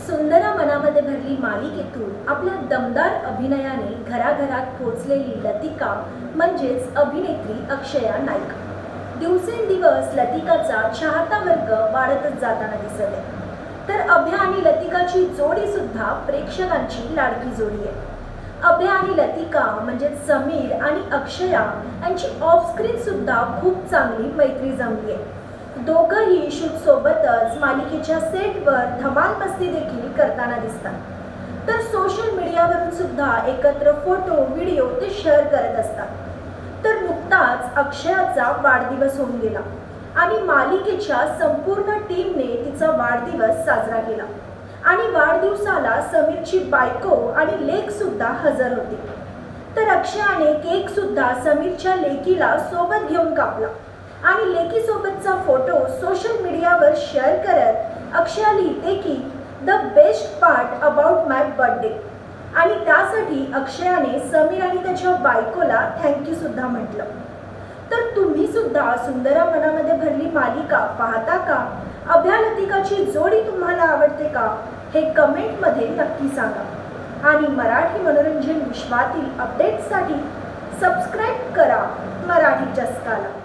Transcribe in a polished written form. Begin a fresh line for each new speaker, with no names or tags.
सुंदरा मनामध्ये भरली मालिकेतून आपल्या दमदार अभिनयाने घराघरात पोहोचलेली लतिका म्हणजेच अभिनेत्री अक्षया नाईक। दिवसेंदिवस लतिकाचा चाहता वर्ग वाढतच जाताना दिसत आहे। तर अभ्या आणि लतिकाची जोडी सुद्धा प्रेक्षकांची लाडकी जोडी आहे। अभ्या आणि लतिका म्हणजे समीर आणि अक्षया यांची ऑफ स्क्रीन सुद्धा खूप चांगली मैत्री जमली आहे। दोघंही शूट सोबतच मालिकेच्या सेटवर धमाल मस्ती देखील करताना दिसतात। तर सोशल मीडियावरून सुद्धा एकत्र फोटो व्हिडिओ ते शेअर करत असतात। तर नुकताच अक्षयाचा वाढदिवस होऊन गेला आणि मालिकेच्या संपूर्ण टीमने तिचा वाढदिवस साजरा केला आणि वाढदिवसाला समीरची बायको आणि लेक सुद्धा हजर होती। तर अक्षयाने केक सुद्धा समीरच्या लेकीला सोबत घेऊन कापला आणि लेकीसोबतचा फोटो सोशल मीडियावर शेअर करत अक्षया लिहिते की the best part about my birthday आणि त्यासाठी अक्षयाने समीर आणि त्याच्या बायकोला थँक्यू सुद्धा म्हटलं। तर तुम्ही सुद्धा सुंदरा मनामध्ये भरली मालिका पाहता का? अभ्या लतिकाची जोडी तुम्हाला आवडते का? हे कमेंटमध्ये नक्की सांगा आणि मराठी मनोरंजन विश्वातील अपडेट्ससाठी सबस्क्राईब करा मराठी चस्काला।